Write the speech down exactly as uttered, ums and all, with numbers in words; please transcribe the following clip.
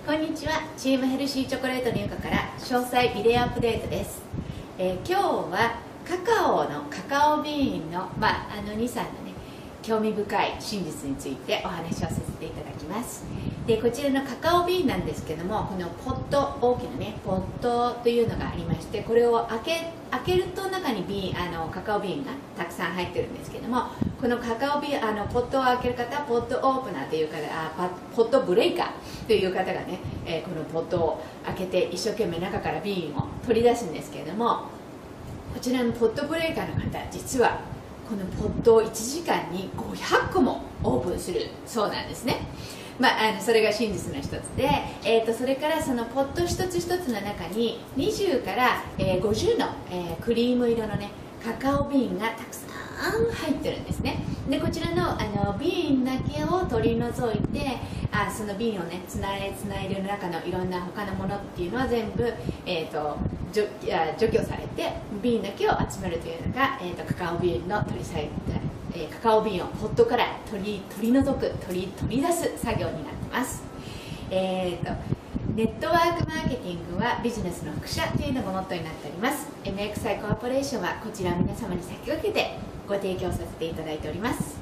こんにちは。チームヘルシーチョコレート入荷から詳細ビデオアップデートです。えー、今日はカカオのカカオビーンの、まあ、あのにさんのね興味深い真実についてお話をさせていただきます。でこちらのカカオビーンなんですけども、このポット、大きなねポットというのがありまして、これを開け開けると中にビーンあのカカオビーンがたくさん入ってるんですけども、このカカオビーンあのポットを開ける方、ポットオープナーという方、あパポットブレイカーという方がね、えー、このポットを開けて一生懸命中からビーンを取り出すんですけれども、こちらのポットブレイカーの方、実はこのポットをいちじかんにごひゃっこもオープンするそうなんですね。まあ、あのそれが真実の一つで、えー、とそれからそのポット一つ一つの中ににじゅうから、えー、ごじゅうの、えー、クリーム色のねカカオビーンがたくさん入ってるんですね。でこちらのあのビーンだけを取り除いて、あそのビーンをねつないつないでる中のいろんな他のものっていうのは全部、えー、と除除去されて、ビーンだけを集めるというのが、えー、とカカオビーンの取りさええー、カカオビーンをポットから取り取り除く取り取り出す作業になってます。えー、とネットワークマーケティングはビジネスの複写というのがモットーになっております。 エムエックスアイ コーポレーションはこちらを皆様に先駆けてご提供させていただいております。